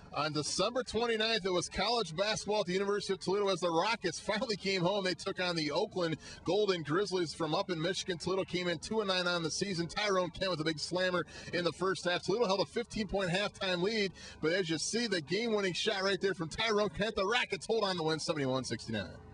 On December 29th, it was college basketball at the University of Toledo as the Rockets finally came home. They took on the Oakland Golden Grizzlies from up in Michigan. Toledo came in 2-9 on the season. Tyrone Kent with a big slammer in the first half. Toledo held a 15-point halftime lead, but as you see, the game-winning shot right there from Tyrone Kent, the Rockets hold on to win 71-69.